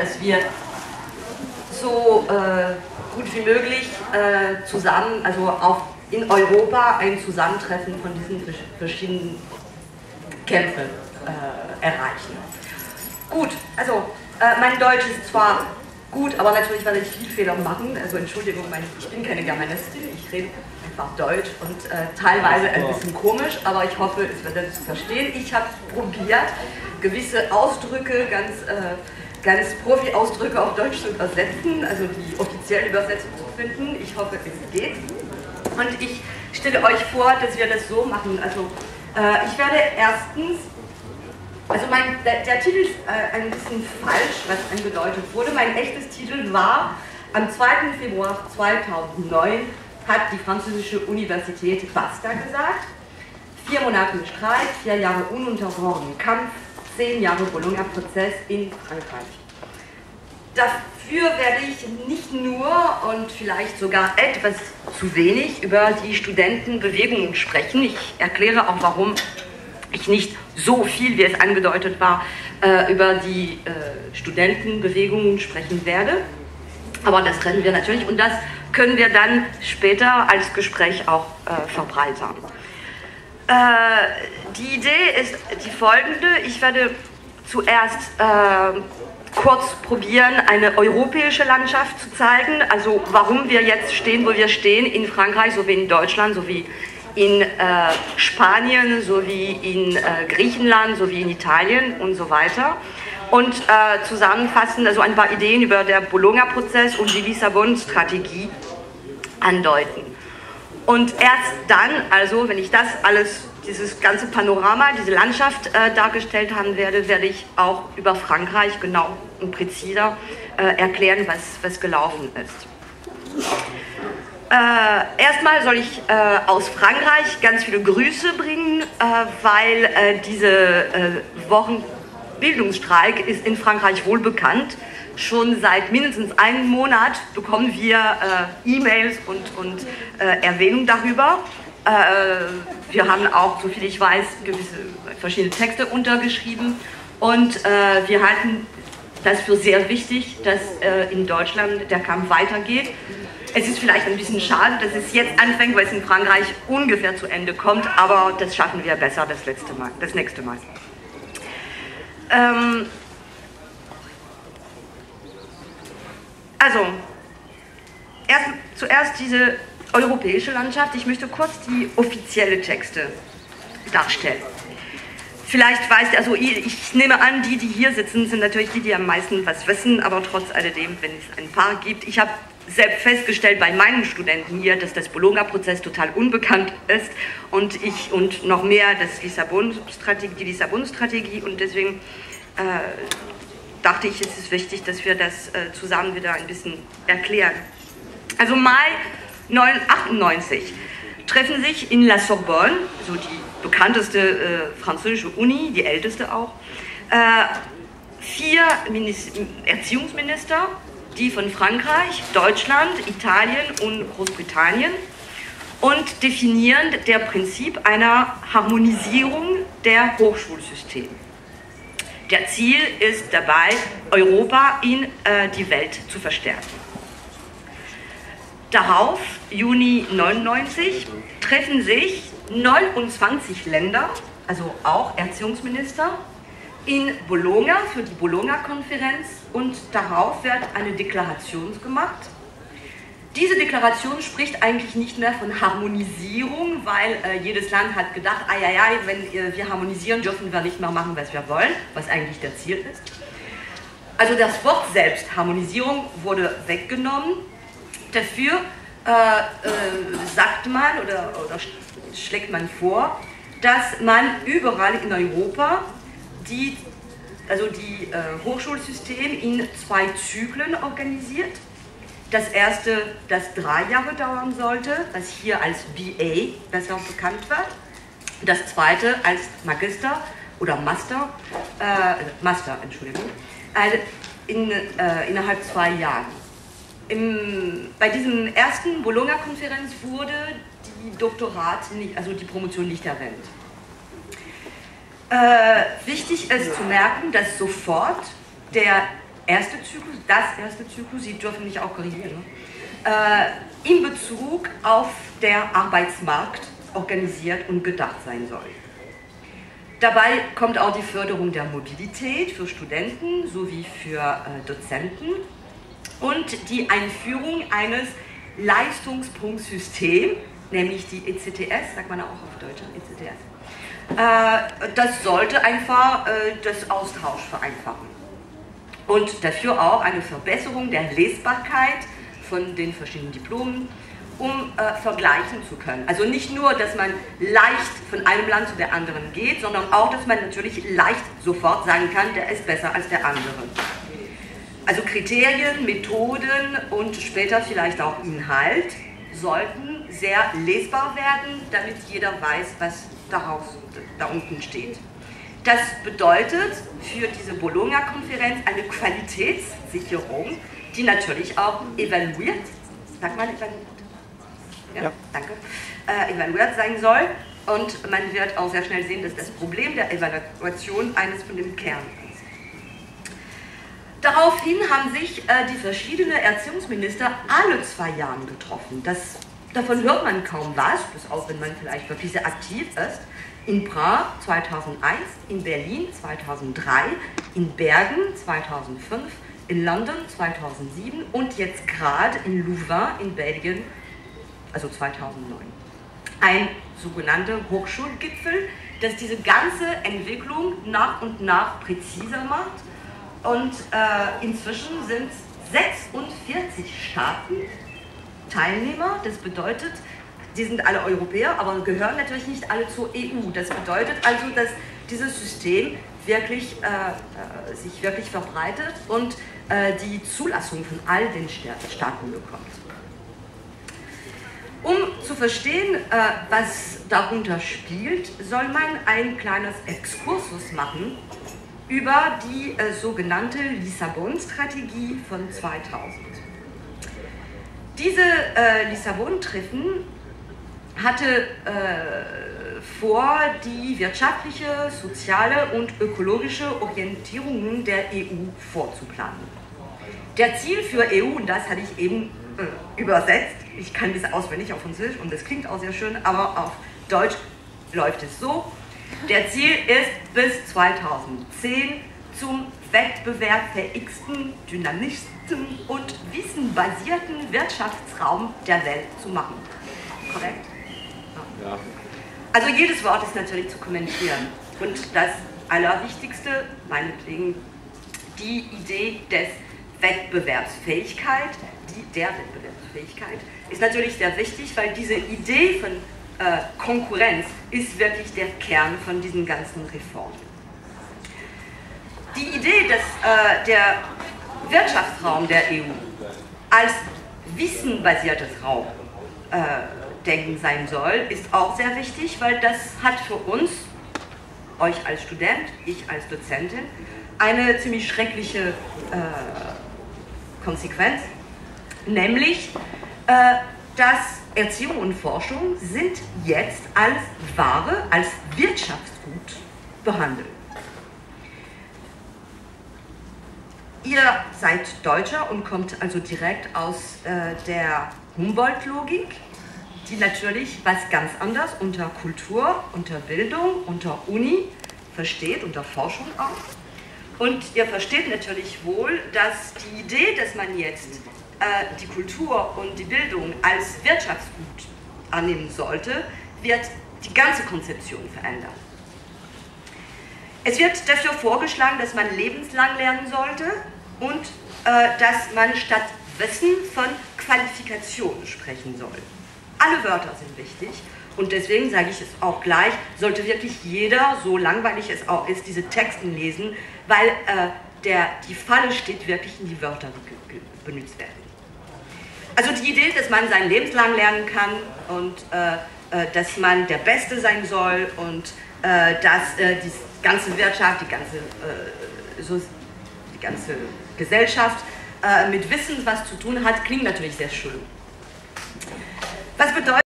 dass wir so gut wie möglich zusammen, also auch in Europa ein Zusammentreffen von diesen verschiedenen Kämpfen erreichen. Gut, also mein Deutsch ist zwar gut, aber natürlich werde ich viel Fehler machen, also Entschuldigung, ich bin keine Germanistin, ich rede einfach Deutsch und teilweise ein bisschen komisch, aber ich hoffe, es wird dann zu verstehen. Ich habe probiert, gewisse Ausdrücke, ganz Profi-Ausdrücke auf Deutsch zu übersetzen, also die offizielle Übersetzung zu finden. Ich hoffe, es geht. Und ich stelle euch vor, dass wir das so machen. Also ich werde erstens, also der Titel ist ein bisschen falsch, was angedeutet wurde. Mein echtes Titel war, am 2. Februar 2009 hat die französische Universität Basta gesagt. 4 Monate Streit, 4 Jahre ununterbrochenen Kampf, 10 Jahre Bologna-Prozess in Frankreich. Dafür werde ich nicht nur und vielleicht sogar etwas zu wenig über die Studentenbewegungen sprechen. Ich erkläre auch, warum ich nicht so viel, wie es angedeutet war, über die Studentenbewegungen sprechen werde. Aber das trennen wir natürlich und das können wir dann später als Gespräch auch verbreitern. Die Idee ist die folgende. Ich werde zuerst kurz probieren, eine europäische Landschaft zu zeigen, also warum wir jetzt stehen, wo wir stehen, in Frankreich sowie in Deutschland, sowie in Spanien, sowie in Griechenland, sowie in Italien und so weiter. Und zusammenfassen, also ein paar Ideen über den Bologna-Prozess und die Lissabon-Strategie andeuten. Und erst dann, also wenn ich das alles, dieses ganze Panorama, diese Landschaft dargestellt haben werde, werde ich auch über Frankreich genau und präziser erklären, was gelaufen ist. Erstmal soll ich aus Frankreich ganz viele Grüße bringen, weil diese Wochenbildungsstreik ist in Frankreich wohl bekannt. Schon seit mindestens einem Monat bekommen wir E-Mails und Erwähnungen darüber. Wir haben auch, soviel ich weiß, gewisse verschiedene Texte untergeschrieben und wir halten das für sehr wichtig, dass in Deutschland der Kampf weitergeht. Es ist vielleicht ein bisschen schade, dass es jetzt anfängt, weil es in Frankreich ungefähr zu Ende kommt, aber das schaffen wir besser das nächste Mal. Also, zuerst diese europäische Landschaft. Ich möchte kurz die offiziellen Texte darstellen. Vielleicht weiß ihr, also ich nehme an, die hier sitzen, sind natürlich die am meisten was wissen, aber trotz alledem, wenn es ein paar gibt. Ich habe selbst festgestellt bei meinen Studenten hier, dass das Bologna-Prozess total unbekannt ist und noch mehr die Lissabon-Strategie und deswegen dachte ich, es ist wichtig, dass wir das zusammen wieder ein bisschen erklären. Also Mai 1998 treffen sich in La Sorbonne, so die bekannteste französische Uni, die älteste auch, 4 Erziehungsminister, die von Frankreich, Deutschland, Italien und Großbritannien und definieren das Prinzip einer Harmonisierung der Hochschulsysteme. Der Ziel ist dabei, Europa in die Welt zu verstärken. Darauf, Juni 1999, treffen sich 29 Länder, also auch Erziehungsminister, in Bologna für die Bologna-Konferenz und darauf wird eine Deklaration gemacht. Diese Deklaration spricht eigentlich nicht mehr von Harmonisierung, weil jedes Land hat gedacht, wenn wir harmonisieren, dürfen wir nicht mehr machen, was wir wollen, was eigentlich der Ziel ist. Also das Wort selbst, Harmonisierung, wurde weggenommen. Dafür sagt man oder schlägt man vor, dass man überall in Europa die Hochschulsysteme in 2 Zyklen organisiert. Das erste, das 3 Jahre dauern sollte, was hier als BA besser bekannt wird. Das zweite als Magister oder Master, innerhalb 2 Jahren. Bei diesem ersten Bologna-Konferenz wurde die die Promotion nicht erwähnt. Wichtig ist zu merken, dass sofort der erste Zyklus, Sie dürfen mich auch korrigieren, in Bezug auf der Arbeitsmarkt organisiert und gedacht sein soll. Dabei kommt auch die Förderung der Mobilität für Studenten sowie für Dozenten und die Einführung eines Leistungspunktsystems, nämlich die ECTS, sagt man auch auf Deutsch, ECTS. Das sollte einfach das Austausch vereinfachen und dafür auch eine Verbesserung der Lesbarkeit von den verschiedenen Diplomen, um vergleichen zu können. Also nicht nur, dass man leicht von einem Land zu der anderen geht, sondern auch, dass man natürlich leicht sofort sagen kann, der ist besser als der andere. Also Kriterien, Methoden und später vielleicht auch Inhalt sollten sehr lesbar werden, damit jeder weiß, was da unten steht. Das bedeutet für diese Bologna-Konferenz eine Qualitätssicherung, die natürlich auch evaluiert, sagt man evaluiert? Ja, danke. Evaluiert sein soll und man wird auch sehr schnell sehen, dass das Problem der Evaluation eines von den Kernen ist. Daraufhin haben sich die verschiedenen Erziehungsminister alle 2 Jahre getroffen. Davon hört man kaum was, bis auf wenn man vielleicht wirklich sehr aktiv ist. In Prag 2001, in Berlin 2003, in Bergen 2005, in London 2007 und jetzt gerade in Louvain in Belgien, also 2009. Ein sogenannter Hochschulgipfel, das diese ganze Entwicklung nach und nach präziser macht. Und inzwischen sind 46 Staaten Teilnehmer. Das bedeutet, die sind alle Europäer, aber gehören natürlich nicht alle zur EU. Das bedeutet also, dass dieses System wirklich, sich wirklich verbreitet und die Zulassung von all den Staaten bekommt. Um zu verstehen, was darunter spielt, soll man ein kleines Exkursus machen über die sogenannte Lissabon-Strategie von 2000. Diese Lissabon-Treffen hatte vor, die wirtschaftliche, soziale und ökologische Orientierungen der EU vorzuplanen. Der Ziel für EU, und das hatte ich eben übersetzt, ich kann das auswendig auf Französisch und das klingt auch sehr schön, aber auf Deutsch läuft es so: Der Ziel ist, bis 2010 zum wettbewerbsfähigsten, dynamischsten und wissenbasierten Wirtschaftsraum der Welt zu machen. Korrekt? Ja. Also jedes Wort ist natürlich zu kommentieren. Und das Allerwichtigste, meinetwegen, die Idee der Wettbewerbsfähigkeit, ist natürlich sehr wichtig, weil diese Idee von Konkurrenz ist wirklich der Kern von diesen ganzen Reformen. Die Idee, dass der Wirtschaftsraum der EU als wissenbasiertes Raum denken sein soll, ist auch sehr wichtig, weil das hat für uns, euch als Student, ich als Dozentin, eine ziemlich schreckliche Konsequenz, nämlich, dass Erziehung und Forschung sind jetzt als Ware, als Wirtschaftsgut behandelt. Ihr seid Deutscher und kommt also direkt aus der Humboldt-Logik, die natürlich was ganz anderes unter Kultur, unter Bildung, unter Uni versteht, unter Forschung auch. Und ihr versteht natürlich wohl, dass die Idee, dass man jetzt die Kultur und die Bildung als Wirtschaftsgut annehmen sollte, wird die ganze Konzeption verändern. Es wird dafür vorgeschlagen, dass man lebenslang lernen sollte und dass man statt Wissen von Qualifikation sprechen soll. Alle Wörter sind wichtig und deswegen sage ich es auch gleich, sollte wirklich jeder, so langweilig es auch ist, diese Texte lesen, weil die Falle steht wirklich in die Wörter, die benutzt werden. Also die Idee, dass man sein Leben lang lernen kann und dass man der Beste sein soll und dass die ganze Wirtschaft, die ganze Gesellschaft mit Wissen was zu tun hat, klingt natürlich sehr schön. Was bedeutet